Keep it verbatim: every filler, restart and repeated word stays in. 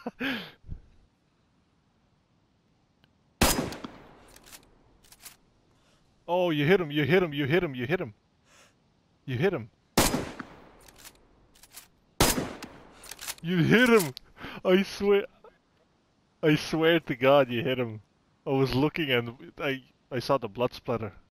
Oh, you hit him, you hit him, you hit him, you hit him. You hit him. You hit him! I swear, I swear to God you hit him. I was looking and I, I saw the blood splatter.